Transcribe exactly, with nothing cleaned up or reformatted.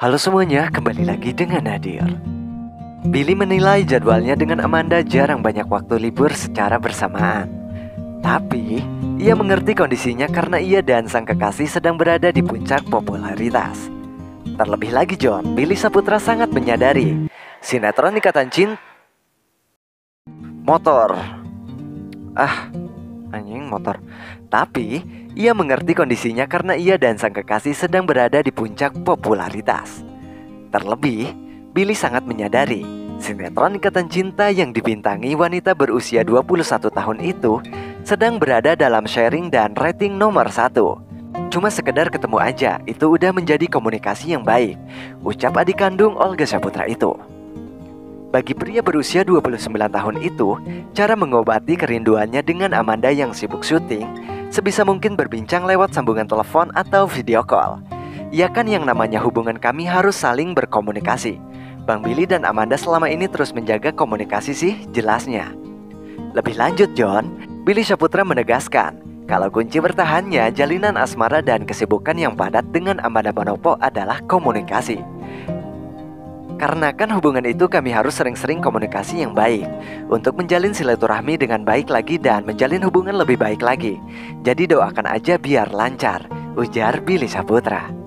Halo semuanya, kembali lagi dengan Nadir. Billy menilai jadwalnya dengan Amanda jarang banyak waktu libur secara bersamaan. Tapi, ia mengerti kondisinya karena ia dan sang kekasih sedang berada di puncak popularitas. Terlebih lagi John, Billy Saputra sangat menyadari sinetron Ikatan Cinta motor. Ah, anjing motor. Tapi, ia mengerti kondisinya karena ia dan sang kekasih sedang berada di puncak popularitas. Terlebih, Billy sangat menyadari sinetron Ikatan Cinta yang dibintangi wanita berusia dua puluh satu tahun itu sedang berada dalam sharing dan rating nomor satu. Cuma sekedar ketemu aja, itu udah menjadi komunikasi yang baik, ucap adik kandung Olga Saputra itu. Bagi pria berusia dua puluh sembilan tahun itu, cara mengobati kerinduannya dengan Amanda yang sibuk syuting, sebisa mungkin berbincang lewat sambungan telepon atau video call. Ya kan yang namanya hubungan kami harus saling berkomunikasi. Bang Billy dan Amanda selama ini terus menjaga komunikasi sih, jelasnya. Lebih lanjut John, Billy Saputra menegaskan kalau kunci bertahannya jalinan asmara dan kesibukan yang padat dengan Amanda Manopo adalah komunikasi. Karena kan hubungan itu kami harus sering-sering komunikasi yang baik untuk menjalin silaturahmi dengan baik lagi dan menjalin hubungan lebih baik lagi. Jadi doakan aja biar lancar, ujar Billy Saputra.